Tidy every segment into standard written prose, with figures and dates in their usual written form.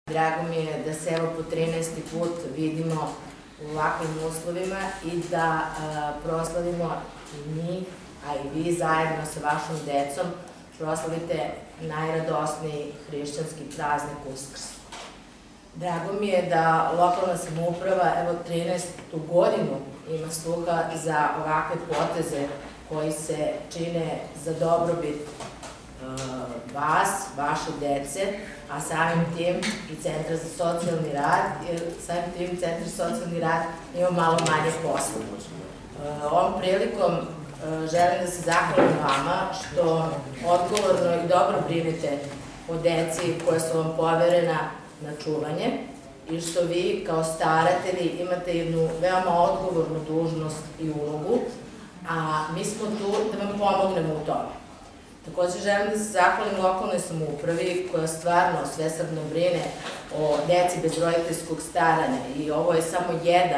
Drago mi je da se evo po 13. put vidimo u ovakvim uslovima i da proslavimo i mi, a i vi zajedno sa vašom decom proslavite najradosniji hrišćanski praznik Uskrs. Drago mi je da lokalna samouprava evo 13. godinu ima sluha za ovakve poteze koji se čine za dobrobit vas, vaše dece, a samim tim i Centra za socijalni rad, jer samim tim Centar za socijalni rad ima malo manje posla. Ovom prilikom želim da se zahvalim vama što odgovorno i dobro brinete o deci koja su vam poverena na čuvanje i što vi kao staratelji imate jednu veoma odgovornu dužnost i ulogu, a mi smo tu da vam pomognemo u tome. Takođe želim da se zahvalim lokalnoj samoupravi koja stvarno svesrdno brine o deci bez roditeljskog staranja i ovo je samo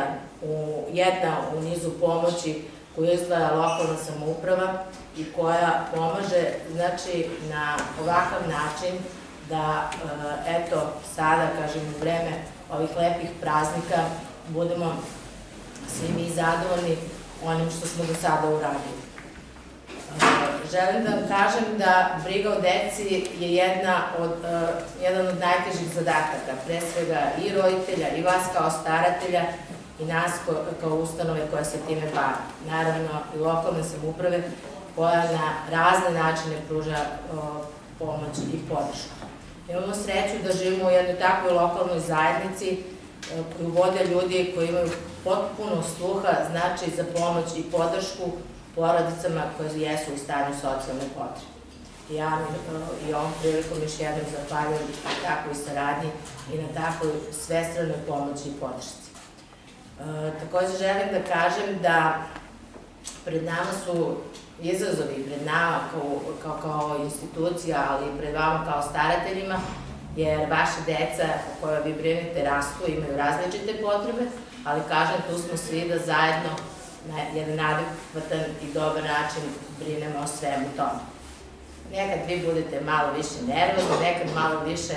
jedna u nizu pomoći koju izdvaja lokalna samouprava i koja pomaže na ovakav način da eto sada, kažem, u vreme ovih lepih praznika budemo svi mi zadovoljni onim što smo do sada uradili. Želim da vam kažem da briga o deci je jedan od najtežih zadataka, pre svega i roditelja, i vas kao staratelja, i nas kao ustanove koja se time bavi. Naravno i lokalne samouprave koja na razne načine pruža pomoć i podršku. Imamo sreću da živimo u jednoj takvoj lokalnoj zajednici koju vode ljudi koji imaju potpuno sluha, znači za pomoć i podršku porodicama koje jesu u stanju socijalne potrebe. Ja i ovom prilikom još jednom zahvaljujem na takvoj saradnji i na takvoj svestranoj pomoći i podršci. Takođe želim da kažem da pred nama su izazovi, pred nama kao institucija, ali i pred vama kao starateljima, jer vaše deca o kojoj vi brinete rastu, imaju različite potrebe, ali kažem, tu smo svi da zajedno na jedan adekvatan i dobar način brinemo o svemu tome. Nekad vi budete malo više nervozni, nekad malo više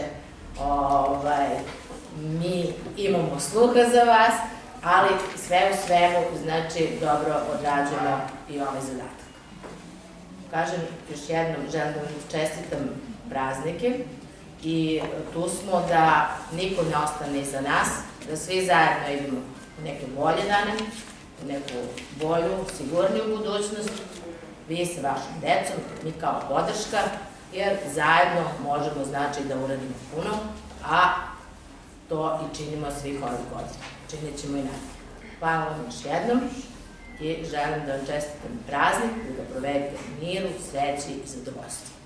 mi imamo sluha za vas, ali sve u svemu, znači, dobro odrađujemo i ovaj zadatak. Kažem, još jednom želim da vam čestitam praznike i tu smo da niko ne ostane iza nas, da svi zajedno idemo u neke bolje dane, u neku bolju, sigurniju budućnost, vi sa vašom decom, mi kao podrška, jer zajedno možemo, znači, da uradimo puno, a to i činimo svih ovih godina. Činit ćemo i nadalje. Hvala vam još jednom i želim da vam čestitam praznik, da ga provedete u miru, sreći i zadovoljstvu.